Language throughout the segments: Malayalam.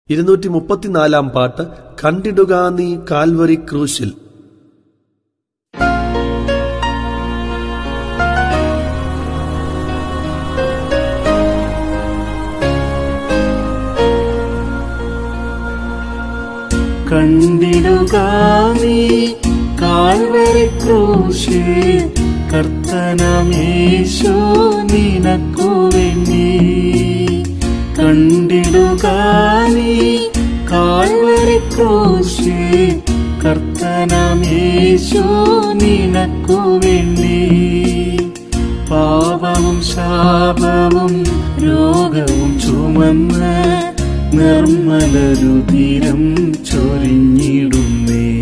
234 പാട്ട്. കണ്ടിടുക നീ കാൽവരി ക്രൂശിൽ. കണ്ടിടുക നീ കാൽവരി ക്രൂശിൽ കർത്തനാം യേശു നിനക്കു വേണ്ടി. കണ്ടിടുക നീ കാൽവരി ക്രൂശിൽ കർത്തനാം യേശു നിനക്കു വേണ്ടി. പാപവും ശാപവും രോഗവും ചുമന്ന് നിർമ്മലരുതിരം ചൊരിഞ്ഞിടുന്നേ.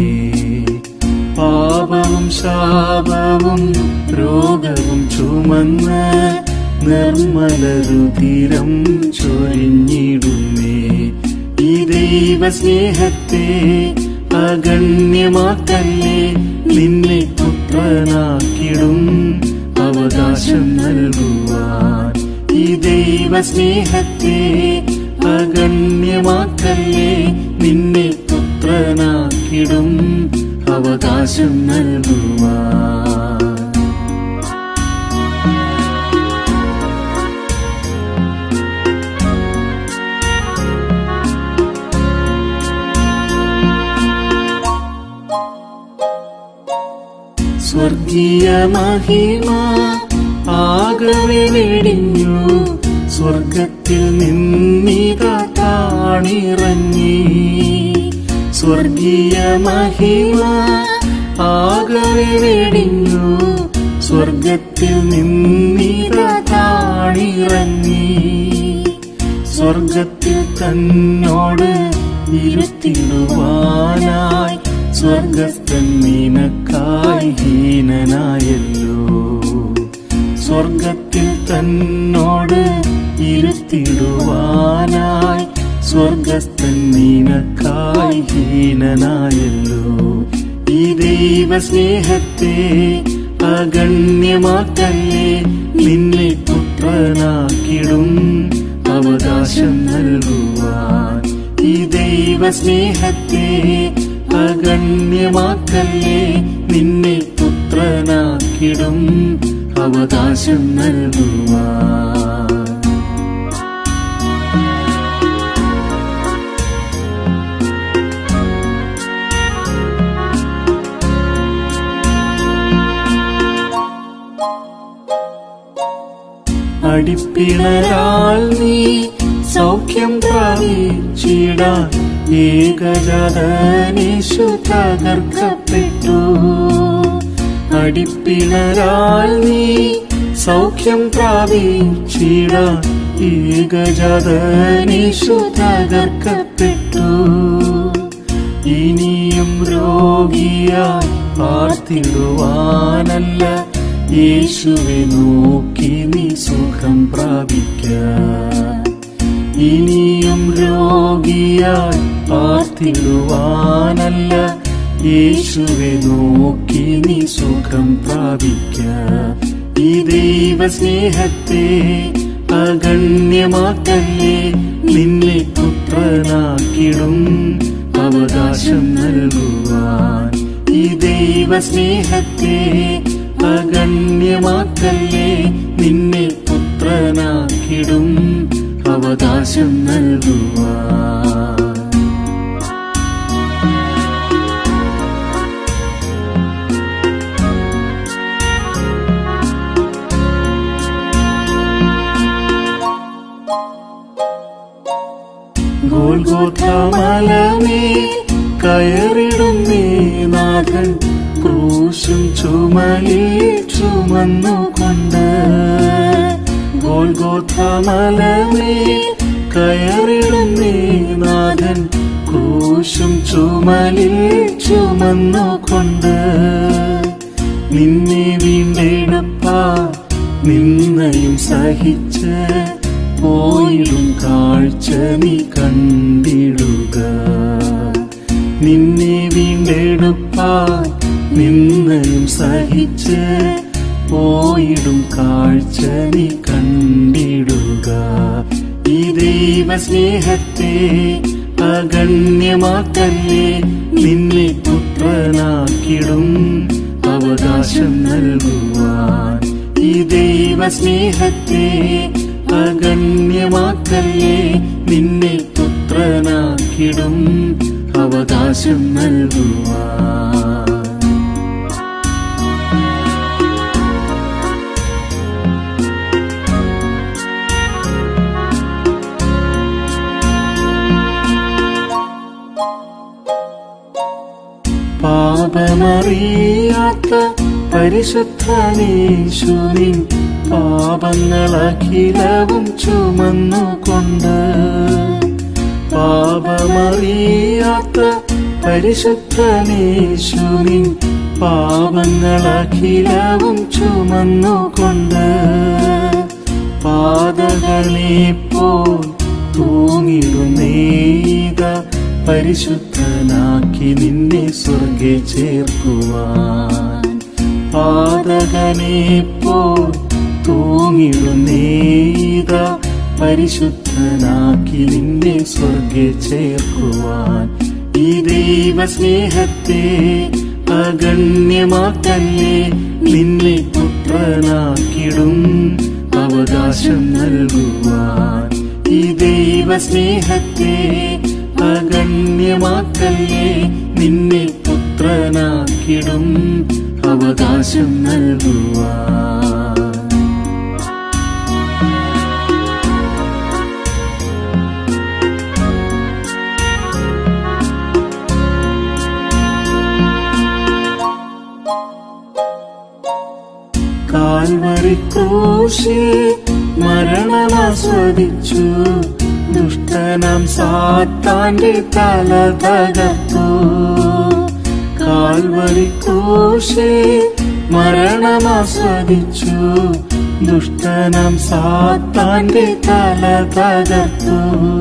പാപവും ശാപവും രോഗവും ചുമന്ന് നിർമ്മലരുതിരം ചൊരിഞ്ഞിടുന്നേ. ഈ ദൈവ സ്നേഹത്തെ അഗണ്യമാക്കല്ലേ, നിന്നെ പുത്രനാക്കിടും അവകാശം നൽകുവാൻ. ഈ ദൈവ സ്നേഹത്തെ അഗണ്യമാക്കല്ലേ, നിന്നെ പുത്രനാക്കിടും അവകാശം നൽകുവാൻ. സ്വർഗീയ മഹിമ ആകവെ വെടിഞ്ഞു, സ്വർഗത്തിൽ നിന്നിത താണിറങ്ങി. സ്വർഗീയ മഹിമ ആകവെ വെടിഞ്ഞു, സ്വർഗത്തിൽ നിന്നിത താണിറങ്ങി. സ്വർഗത്തിൽ തന്നോട് ഇരുത്തിടുവാനായി സ്വർഗസ്ഥൻ നിനക്കായി ഹീനനായല്ലോ. സ്വർഗത്തിൽ തന്നോട് ഇരുത്തിടുവാനായി സ്വർഗസ്ഥൻ നിനക്കായി ഹീനനായല്ലോ. ഈ ദൈവ സ്നേഹത്തെ അഗണ്യമാക്കല്ലേ, നിന്നെ പുത്രനാക്കിടും അവകാശം നൽകുവാൻ. ഈ ദൈവ സ്നേഹത്തെ അഗണ്യമാക്കല്ലേ, നിന്നെ പുത്രനാക്കിടും അവകാശം നൽകുവാൻ. അടിപ്പിണരാൽ നീ സൗഖ്യം പ്രാപിച്ചിടാൻ ഏകജാതനേശു തകർക്കപ്പെട്ടു. അടിപ്പിണരാൽ നീ സൗഖ്യം പ്രാപിച്ചിടാൻ ഏകജാതനേശു തകർക്കപ്പെട്ടു. ഇനിയും രോഗിയായി പാർത്തിടുവാനല്ല, യേശുവെ നോക്കി നീ സുഖം പ്രാപിക്ക. ഇനിയും രോഗിയായി പാർത്തിടുവാനല്ല, യേശുവെ നോക്കി നീ സുഖം പ്രാപിക്ക. ഈ ദൈവ സ്നേഹത്തെ അഗണ്യമാക്കല്ലേ, നിന്നെ പുത്രനാക്കിടും അവകാശം നൽകുവാൻ. ഈ ദൈവ സ്നേഹത്തെ അഗണ്യമാക്കല്ലേ, നിന്നെ പുത്രനാക്കിടും അവകാശം നൽകുവാൻ. ഗോൽഗോഥ മലമേൽ കയറിടുന്നേ നാഥൻ, ക്രൂശും ചുമലിൽ ചുമന്നുകൊണ്ട്. ഗോൽഗോഥ മലമേൽ കയറിടുന്നേ നാഥൻ, ക്രൂശും ചുമലിൽ ചുമന്നുകൊണ്ട്. നിന്നെ വീണ്ടെടുപ്പാൻ നിന്നയും സഹിച്ച് പോയിടും കാഴ്ച നീ കണ്ടിടുക. നിന്നെ വീണ്ടെടുപ്പാൻ നിന്നയും സഹിച്ച് പോയിടും കാഴ്ച നീ കണ്ടിടുക. ഈ ദൈവ സ്നേഹത്തെ അഗണ്യമാക്കല്ലേ, നിന്നെ പുത്രനാക്കിടും അവകാശം നൽകുവാൻ. ഈ ദൈവസ്നേഹത്തെ അഗണ്യമാക്കല്ലേ, നിന്നെ പുത്രനാക്കിടും അവകാശം നൽകുവാൻ. പാപമറിയാത്ത പരിശുദ്ധനേശുനിൻ പാപങ്ങളഖിലവും ചുമന്നുകൊണ്ട്, പാപമറിയാത്ത പരിശുദ്ധനേശുനിൻ പാപങ്ങളഖിലവും ചുമന്നുകൊണ്ട്, പാതകളെപ്പോൽ തൂങ്ങിടുന്നേത പരിശുദ്ധനാക്കി നിന്നെ സ്വർഗ്ഗേ ചേർക്കുവാൻ. പാതകനെപ്പോൽ തൂങ്ങിടുന്നേത പരിശുദ്ധനാക്കി നിന്നെ സ്വർഗ്ഗേ ചേർക്കുവാൻ. ഈ ദൈവസ്നേഹത്തെ അഗണ്യമാക്കല്ലേ, നിന്നെ പുത്രനാക്കിടും അവകാശം നൽകുവാൻ. ഈ ദൈവസ്നേഹത്തെ അഗണ്യമാക്കല്ലേ, നിന്നെ പുത്രനാക്കിടും അവകാശം നൽകുവാൻ. കാൽവരി ക്രൂശിൽ മരണമാസ്വദിച്ചു ദുഷ്ടനാം സാത്താന്റെ തല തകർത്തു. കാൽവരി ക്രൂശിൽ മരണമാസ്വദിച്ചു ദുഷ്ടനാം സാത്താന്റെ തല തകർത്തു.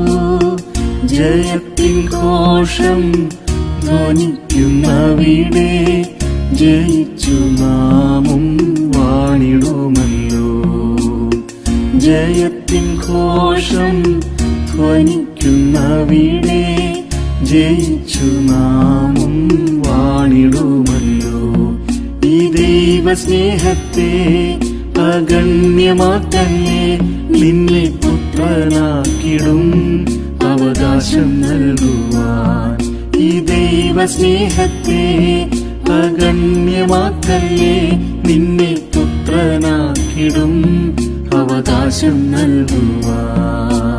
ജയത്തിൻ ഘോഷം ധ്വനിക്കുന്നവിടെ ജയിച്ചു നാമും വാണിടുമല്ലോ. ജയത്തിൻ ഘോഷം ധ്വനിക്കുന്നവിടെ ജയിച്ചു നാമും വാണിടുമല്ലോ. ഈ ദൈവസ്നേഹത്തെ അഗണ്യമാക്കല്ലേ, നിന്നെ പുത്രനാക്കിടും അവകാശം നൽകുവാൻ. ഈ ദൈവസ്നേഹത്തെ അഗണ്യമാക്കല്ലേ, നിന്നെ പുത്രനാക്കിടും അവകാശം നൽകുവാൻ.